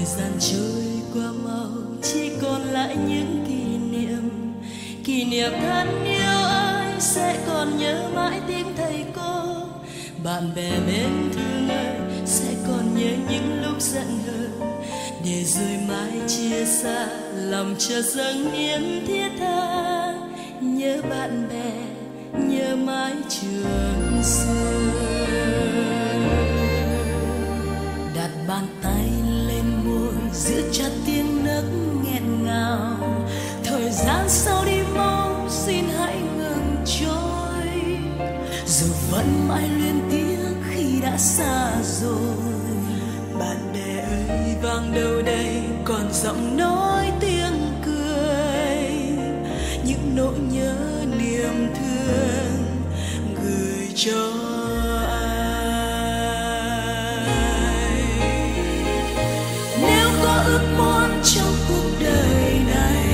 gian trôi qua mau, chỉ còn lại những kỷ niệm thân yêu ơi. Sẽ còn nhớ mãi tiếng thầy cô, bạn bè mến thương ơi. Sẽ còn nhớ những lúc giận hờn, để rồi mãi chia xa, lòng chợt dâng niềm thiết tha. Nhớ bạn bè, nhớ mãi trường xưa. Đặt bàn tay lên môi, giữ chặt tiếng nấc nghẹn ngào. Thời gian sau đi mau, xin hãy ngừng trôi. Dù vẫn mãi luyến tiếc khi đã xa rồi. Bạn bè ơi, vang đâu đây còn giọng nói tiếng cười. Những nỗi nhớ niềm thương gửi cho ai. Nếu có ước muốn trong cuộc đời này,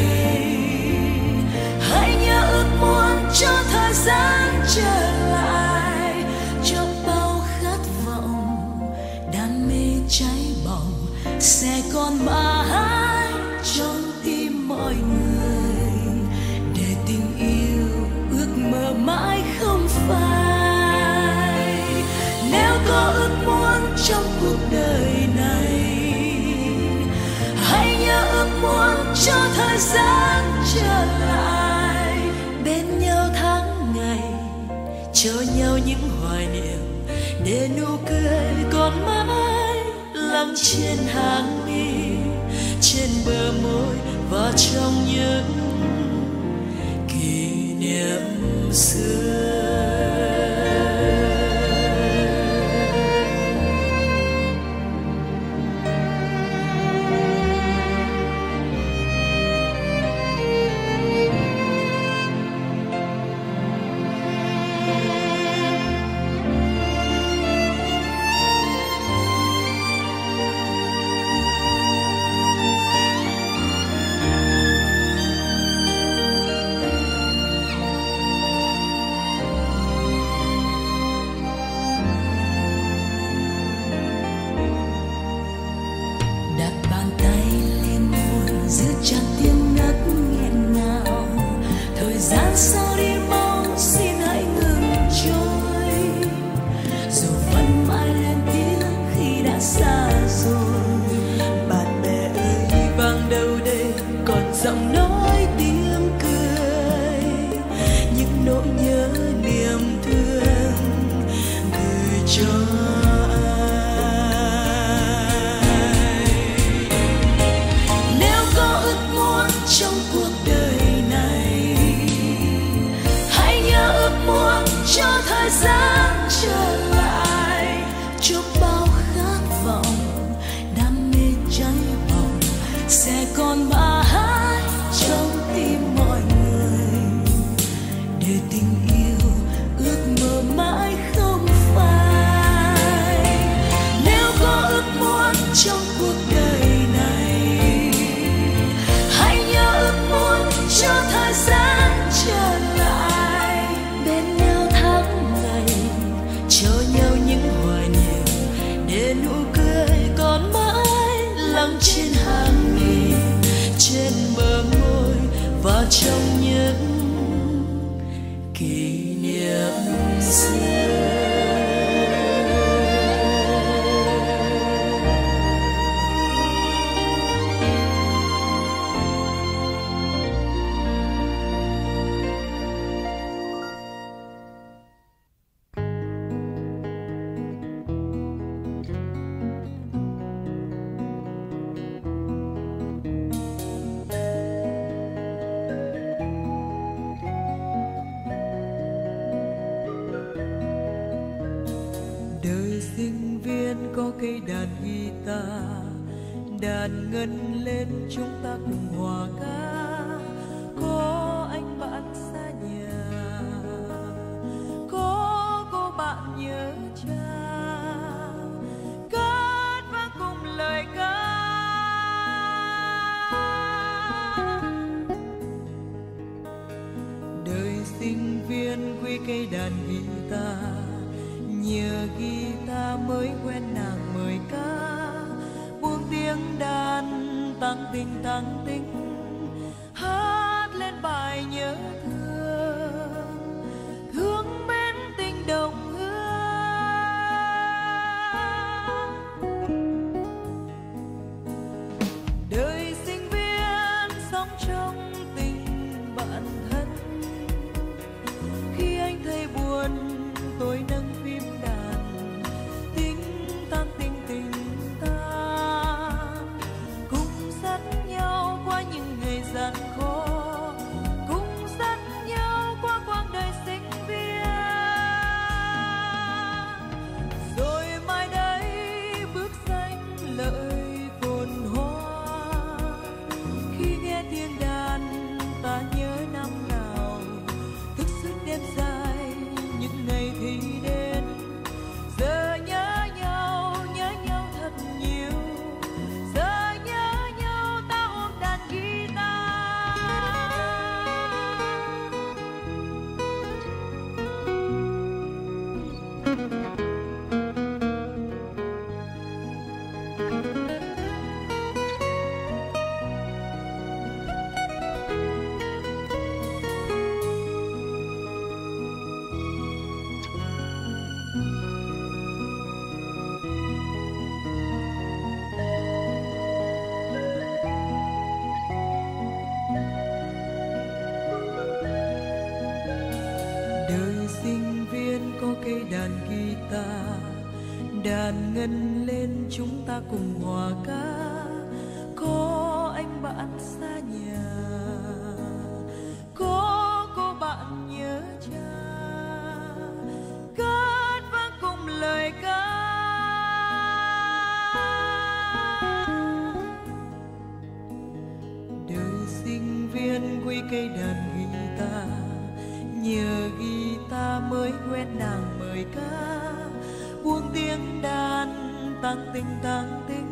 hãy nhớ ước muốn cho thời gian trở lại. Cho bao khát vọng, đam mê cháy bỏng sẽ còn mãi trong tim mọi người. Để tình yêu ước mơ mãi không phai. Nếu có ước muốn trong cuộc đời này, hãy nhớ ước muốn cho thời gian trở lại. Bên nhau tháng ngày, cho nhau những hoài niệm, để nụ cười còn mãi lắng trên hàng mi, trên bờ môi và trong những kỷ niệm xưa. Sao đi mau, xin hãy ngừng trôi. Dù vẫn mãi luyến tiếc khi đã xa rồi. Bạn bè ơi, vang đâu đây còn giọng nói tiếng cười. Những nỗi nhớ niềm thương gửi cho ai. Nếu có ước muốn trong cuộc đời cho thời gian trở lại. Cho bao khát vọng, đam mê cháy bỏng sẽ còn mãi trong tim mọi người. Để tình yêu ước mơ mãi không phai. Nếu có ước muốn trong cuộc đời này, hãy nhớ ước muốn cho thời gian trở lại. Cho nhau những hoài niệm, để nụ cười còn mãi lắng trên hàng mi, trên bờ môi và trong những kỷ niệm xưa. Cây đàn guitar, đàn ngân lên chúng ta cùng hòa ca. Có anh bạn xa nhà, có cô bạn nhớ cha, cất vang cùng lời ca. Đời sinh viên quý cây đàn guitar, nhờ guitar mới quen nàng mời ca, buông tiếng đàn tăng tình hát lên bài nhớ thương, thương mến tình đồng hương. Đời sinh viên sống trong tình bạn thân, khi anh thấy buồn tôi nâng phím đàn tính tăng tình tình ta, cùng dắt nhau qua những ngày gian khó, cùng dắt nhau qua quãng đời sinh viên. Rồi mai đây bước danh lợi phồn hoa, khi nghe tiếng đàn ta nhớ năm nào thức suốt đêm dài những ngày thì đến. Giờ nhớ nhau thật nhiều, giờ nhớ nhau ta ôm đàn guitar. Đời sinh viên có cây đàn guitar, đàn ngân lên chúng ta cùng hòa ca. Có anh bạn xa nhà, có cô bạn nhớ cha, cất vang cùng lời ca. Đời sinh viên quý cây đàn guitar, nhờ guitar mới quen nàng mời ca, buông tiếng đàn tăng tình